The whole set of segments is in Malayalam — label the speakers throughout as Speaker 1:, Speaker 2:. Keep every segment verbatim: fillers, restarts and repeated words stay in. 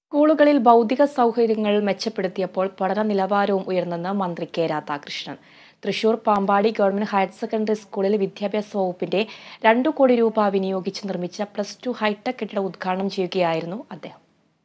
Speaker 1: സ്കൂളുകളിൽ ഭൗതിക സൗകര്യങ്ങൾ മെച്ചപ്പെടുത്തിയപ്പോൾ പഠന നിലവാരവും ഉയർന്നെന്ന് മന്ത്രി K Radhakrishnan. Thrissur Pampady government higher secondary സ്കൂളിൽ വിദ്യാഭ്യാസ വകുപ്പിന്റെ രണ്ടു കോടി രൂപ വിനിയോഗിച്ച് നിർമ്മിച്ച പ്ലസ് ടു ഹൈടെക് കെട്ടിടം ഉദ്ഘാടനം ചെയ്യുകയായിരുന്നു അദ്ദേഹം.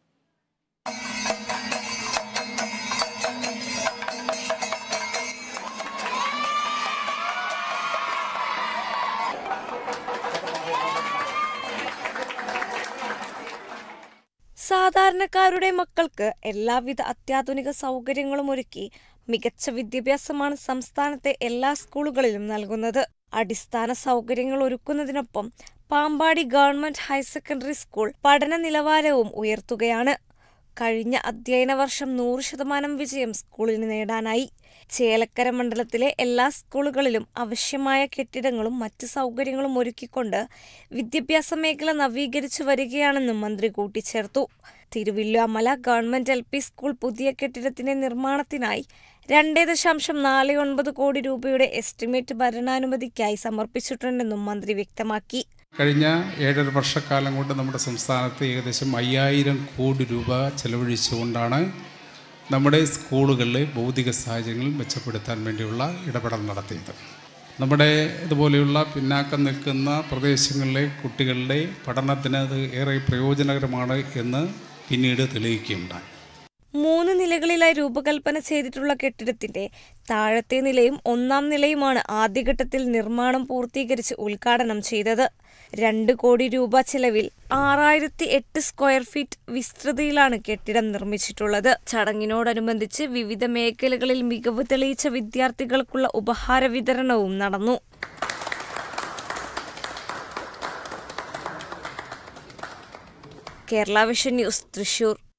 Speaker 2: സാധാരണക്കാരുടെ മക്കൾക്ക് എല്ലാവിധ അത്യാധുനിക സൗകര്യങ്ങളും ഒരുക്കി മികച്ച വിദ്യാഭ്യാസമാണ് സംസ്ഥാനത്തെ എല്ലാ സ്കൂളുകളിലും നൽകുന്നത്. അടിസ്ഥാന സൗകര്യങ്ങൾ ഒരുക്കുന്നതിനൊപ്പം Pampady government higher secondary school പഠന നിലവാരവും ഉയർത്തുകയാണ്. കഴിഞ്ഞ അധ്യയന വർഷം നൂറ് ശതമാനം വിജയം സ്കൂളിന് നേടാനായി. ചേലക്കര മണ്ഡലത്തിലെ എല്ലാ സ്കൂളുകളിലും ആവശ്യമായ കെട്ടിടങ്ങളും മറ്റ് സൗകര്യങ്ങളും ഒരുക്കിക്കൊണ്ട് വിദ്യാഭ്യാസ മേഖല നവീകരിച്ചു വരികയാണെന്നും മന്ത്രി കൂട്ടിച്ചേർത്തു. Thiruvilwamala government L P school പുതിയ കെട്ടിടത്തിന്റെ നിർമ്മാണത്തിനായി രണ്ടേ ദശാംശം നാല് ഒൻപത് കോടി രൂപയുടെ എസ്റ്റിമേറ്റ് ഭരണാനുമതിക്കായി സമർപ്പിച്ചിട്ടുണ്ടെന്നും മന്ത്രി വ്യക്തമാക്കി.
Speaker 3: കഴിഞ്ഞ ഏഴര വർഷക്കാലം കൊണ്ട് നമ്മുടെ സംസ്ഥാനത്ത് ഏകദേശം അയ്യായിരം കോടി രൂപ ചെലവഴിച്ചുകൊണ്ടാണ് നമ്മുടെ സ്കൂളുകളിലെ ഭൗതിക സാഹചര്യങ്ങൾ മെച്ചപ്പെടുത്താൻ വേണ്ടിയുള്ള ഇടപെടൽ നടത്തിയത്. നമ്മുടെ ഇതുപോലെയുള്ള പിന്നാക്കം നിൽക്കുന്ന പ്രദേശങ്ങളിലെ കുട്ടികളുടെ പഠനത്തിന് അത് ഏറെ പ്രയോജനകരമാണ് എന്ന് പിന്നീട് തെളിയിക്കുകയുണ്ടായി.
Speaker 2: മൂന്ന് നിലകളിലായി രൂപകൽപ്പന ചെയ്തിട്ടുള്ള കെട്ടിടത്തിന്റെ താഴത്തെ നിലയും ഒന്നാം നിലയുമാണ് ആദ്യഘട്ടത്തിൽ നിർമ്മാണം പൂർത്തീകരിച്ച് ഉദ്ഘാടനം ചെയ്തത്. രണ്ട് കോടി രൂപ ചെലവിൽ ആറായിരത്തി എട്ട് സ്ക്വയർ ഫീറ്റ് വിസ്തൃതിയിലാണ് കെട്ടിടം നിർമ്മിച്ചിട്ടുള്ളത്. ചടങ്ങിനോടനുബന്ധിച്ച് വിവിധ മേഖലകളിൽ മികവ് തെളിയിച്ച വിദ്യാർത്ഥികൾക്കുള്ള ഉപഹാര വിതരണവും നടന്നു. Kerala vision news, Thrissur.